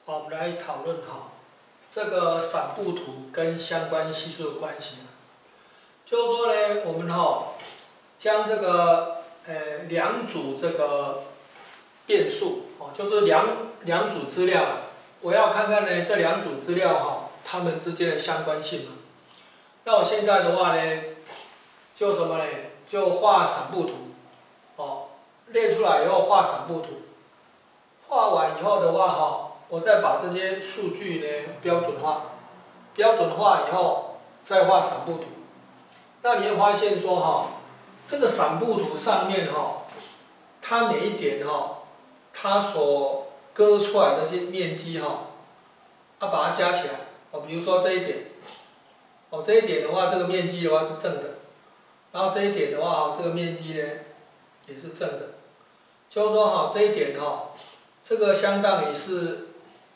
好，我们来讨论这个散布图跟相关系数的关系。就是说呢，我们将这个两组这个变数就是两组资料，我要看看呢这两组资料它们之间的相关性嘛。那我现在的话呢，就什么呢？就画散布图，列出来以后画散布图，画完以后的话我再把这些数据呢标准化，标准化以后再画散布图。那你会发现说这个散布图上面它每一点它所割出来的这些面积把它加起来比如说这一点，这一点的话，这个面积的话是正的，然后这一点的话这个面积呢也是正的，就是说这一点这个相当于是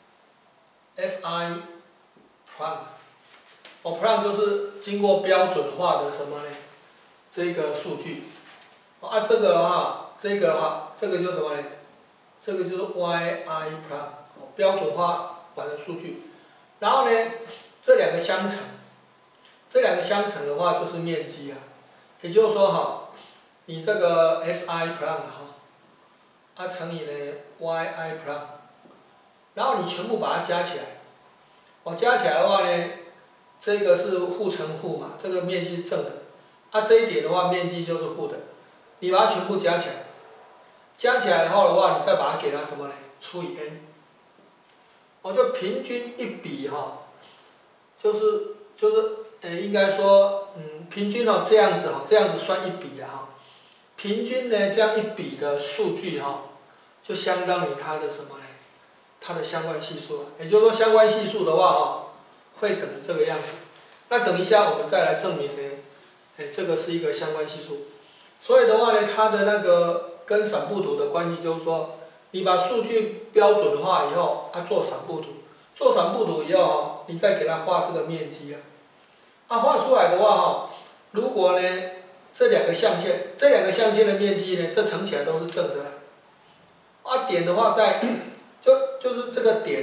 SI prime，prime 就是经过标准化的什么呢？这个数据，这个的话，这个就是什么呢？这个就是 YI prime，标准化完的数据。然后呢，这两个相乘，这两个相乘的话就是面积也就是说你这个 SI prime 乘以呢 YI prime， 然后你全部把它加起来，加起来的话呢，这个是负乘负嘛，这个面积是正的，这一点的话面积就是负的，你把它全部加起来，加起来以后的话，你再把它给它什么呢？除以 n， 就平均一比就是应该说平均这样子这样子算一比的平均呢这样一比的数据就相当于它的什么呢？它的相关系数，也就是说相关系数的话会等于这个样子。那等一下我们再来证明呢，这个是一个相关系数。所以的话呢，它的那个跟散布图的关系就是说，你把数据标准化以后，做散布图，做散布图以后你再给它画这个面积画出来的话如果呢这两个象限的面积呢，这乘起来都是正的点的话就是这个点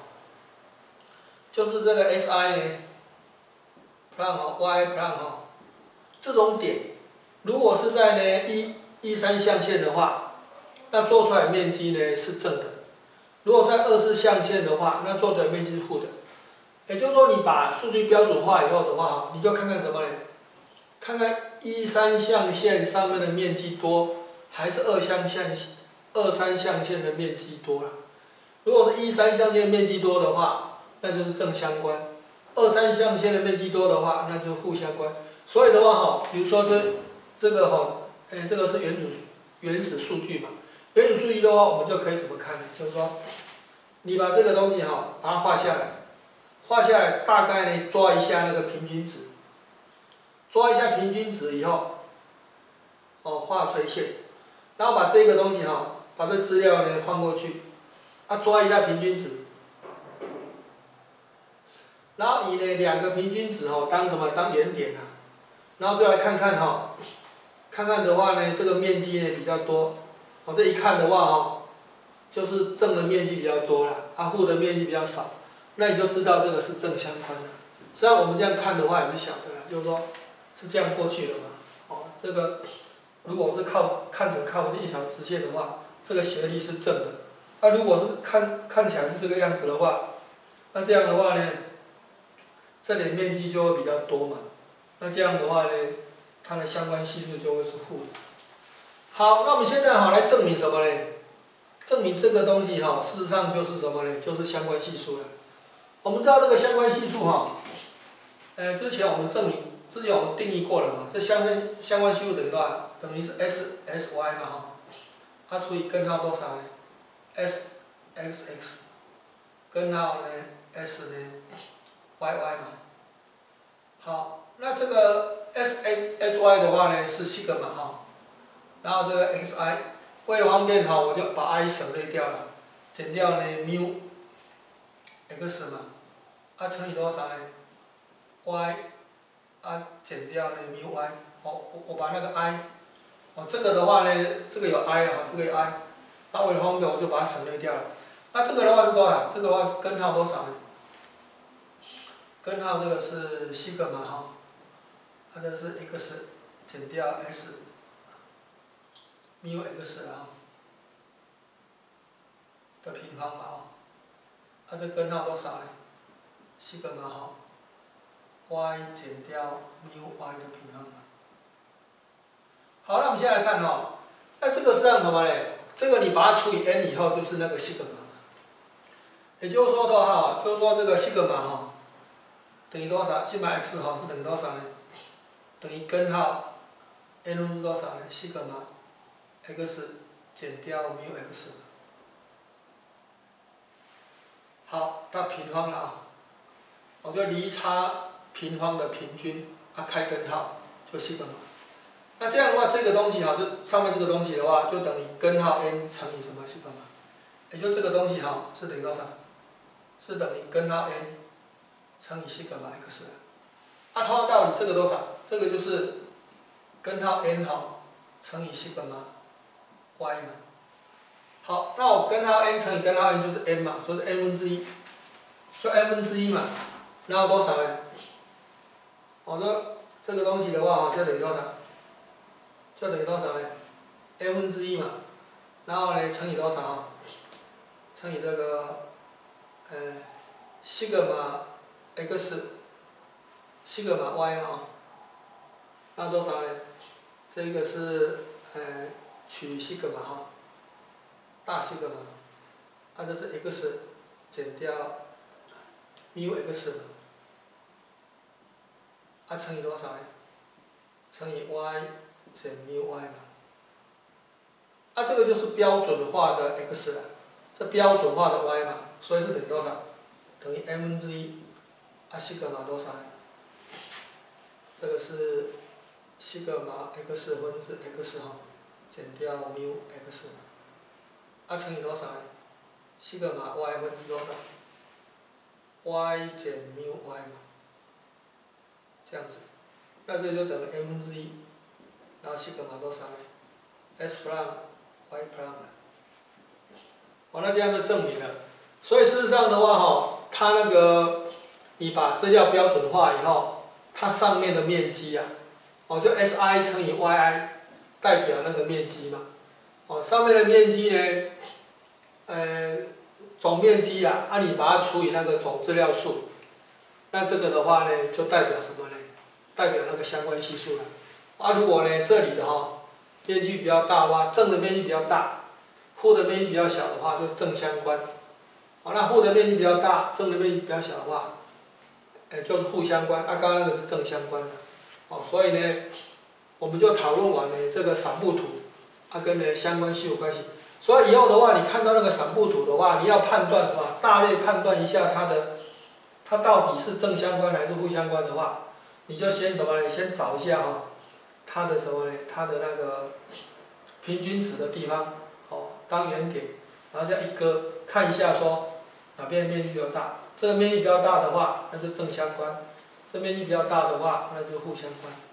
就是这个 SI 呢 prime Y prime 这种点，如果是在呢1、3象限的话，那做出来面积呢是正的；如果在2、4象限的话，那做出来面积是负的。也就是说，你把数据标准化以后的话，你就看看什么呢？看看1、3象限上面的面积多，还是2、3象限的面积多如果是1、3象限面积多的话，那就是正相关； 2、3象限的面积多的话，那就是负相关。所以的话比如说这个这个是原始数据嘛。原始数据的话，我们就可以怎么看呢？就是说，你把这个东西把它画下来，大概呢抓一下那个平均值，抓一下平均值以后，画垂线，然后把这个东西把这资料呢放过去，抓一下平均值，然后以呢两个平均值当什么？当原点然后再来看看看看的话呢，这个面积呢比较多，这一看的话就是正的面积比较多了，负的面积比较少，那你就知道这个是正相关的。实际上我们这样看的话也是晓得了，就是说是这样过去的嘛。这个如果是看成靠是一条直线的话，这个斜率是正的。如果是看起来是这个样子的话，那这样的话呢，这里面积就会比较多嘛。那这样的话呢，它的相关系数就会是负的。好，那我们现在来证明什么呢？证明这个东西事实上就是什么呢？就是相关系数了。我们知道这个相关系数之前我们定义过了嘛，这相关系数等于多少？等于是 SY 嘛除以根号多少呢 ？SXX 根号呢 S 呢 YY 嘛。好，那这个 SY 的话呢是西格玛然后这个 XI 为了方便我就把 I 省略掉了，减掉呢 mu x 嘛，乘以多少呢 ？y 减掉呢 mu y， 我把那个 I， 这个的话呢，这个有 I 这个有 I， 为了方便我就把它省略掉了。 那这个的话是多少？这个的话是根号多少呢？根号这个是西格玛哈，它这是 x 减掉 s mu x 啊的平方嘛啊，它这根号多少呢？西格玛哈 y 减掉 mu y 的平方嘛。好，那我们现在来看哦，那这个是让什么呢？这个你把它除以 n 以后就是那个西格玛。也就是说的话，就是说这个西格玛哈等于多少？西格玛 x 哈是等于多少呢？等于根号 n 是多少呢？西格玛 x 减掉 mu x。好，它平方了啊，我就离差平方的平均啊开根号就西格玛。那这样的话，这个东西哈，就上面这个东西的话，就等于根号 n 乘以什么西格玛？也就这个东西哈是等于多少？是等于根号 n 乘以西格玛 x。啊，同样道理，这个多少？这个就是根号 n 哈乘以西格玛 y 嘛。好，那我根号 n 乘以根号 n 就是 n 嘛，所以是 n 分之一，就 n 分之一嘛。然后多少呢？我说这个东西的话，就等于多少？就等于多少呢 ？n 分之一嘛。然后呢，乘以多少？乘以这个，西格玛 x， 西格玛 y 嘛啊。那多少呢？这个是取西格玛哈，大西格玛，啊这是 x 减掉 mu x 嘛，啊乘以多少呢？乘以 y 减 mu y 嘛，啊这个就是标准化的 x 了，这标准化的 y 嘛，所以是等于多少？等于 n 分之一，啊西格玛多少呢？这个是西格玛 x 分之 x 哈，减掉 mu x， 啊乘以多少呢？西格玛 y 分之多少 ？y 减 mu y 嘛，这样子，那这就等于 n 分之一，然后西格玛多少呢 ？s prime y prime。哦，那这样就证明了。所以事实上的话哈，它那个你把资料标准化以后，它上面的面积啊，哦就 si 乘以 yi 代表那个面积嘛。哦，上面的面积呢，总面积啊，你把它除以那个总资料数，那这个的话呢，就代表什么呢？代表那个相关系数了。啊，如果呢这里的哈面积比较大的话，正的面积比较大，负的面积比较小的话，就正相关。哦，那负的面积比较大，正的面积比较小的话，就是负相关。啊，刚刚那个是正相关的。哦，所以呢，我们就讨论完了这个散布图，跟呢相关系数关系。所以以后的话，你看到那个散布图的话，你要判断什么？大类判断一下它到底是正相关还是负相关的话，你就先什么呢？先找一下哈，它的什么呢？它的那个平均值的地方，哦，当原点，然后这样一割，看一下说哪边的面积比较大。这个面积比较大的话，那就正相关；这面积比较大的话，那就负相关。